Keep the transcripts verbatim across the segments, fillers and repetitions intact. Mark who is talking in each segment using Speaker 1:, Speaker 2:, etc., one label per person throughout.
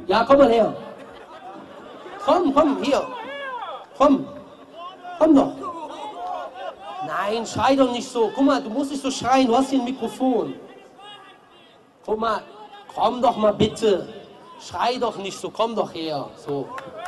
Speaker 1: Ja, komm mal her. Komm, komm, hier. Komm. Komm doch. Nein, schrei doch nicht so. Guck mal, du musst nicht so schreien, du hast hier ein Mikrofon. Guck mal, komm doch mal bitte. Schrei doch nicht so, komm doch her. So.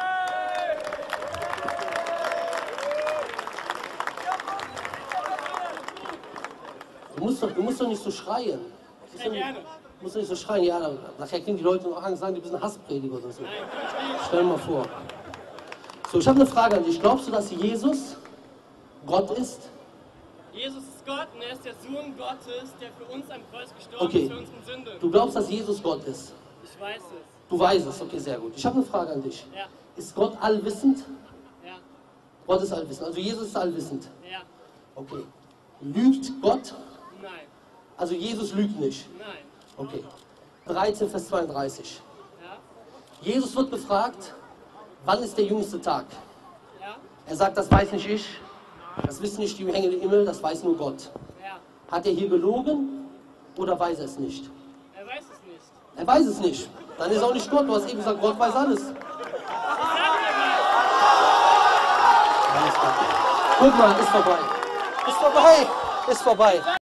Speaker 1: Du musst doch, du musst doch nicht so schreien. Du musst, doch nicht, du musst doch nicht so schreien. Ja, dann, nachher kriegen die Leute noch Angst, sagen, du bist ein Hassprediger oder so. Stell dir mal vor. So, ich habe eine Frage an dich. Glaubst du, dass Jesus Gott ist?
Speaker 2: Jesus ist Gott und er ist der Sohn Gottes, der für uns am Kreuz gestorben
Speaker 1: Okay.
Speaker 2: ist, für unsere Sünde.
Speaker 1: Du glaubst, dass Jesus Gott ist?
Speaker 2: Ich weiß es.
Speaker 1: Du weißt es, okay, sehr gut. Ich habe eine Frage an dich.
Speaker 2: Ja.
Speaker 1: Ist Gott allwissend?
Speaker 2: Ja.
Speaker 1: Gott ist allwissend, also Jesus ist allwissend.
Speaker 2: Ja.
Speaker 1: Okay. Lügt Gott?
Speaker 2: Nein.
Speaker 1: Also Jesus lügt nicht.
Speaker 2: Nein.
Speaker 1: Okay. dreizehn, Vers zweiunddreißig.
Speaker 2: Ja.
Speaker 1: Jesus wird gefragt, wann ist der jüngste Tag?
Speaker 2: Ja.
Speaker 1: Er sagt, das weiß nicht ich, das wissen nicht die Engel im Himmel, das weiß nur Gott.
Speaker 2: Ja.
Speaker 1: Hat er hier gelogen oder weiß er es nicht?
Speaker 2: Er weiß es nicht.
Speaker 1: Er weiß es nicht. Dann ist auch nicht Gott. Du hast eben gesagt, Gott weiß alles. Alles klar. Guck mal, ist vorbei. Ist vorbei. Ist vorbei.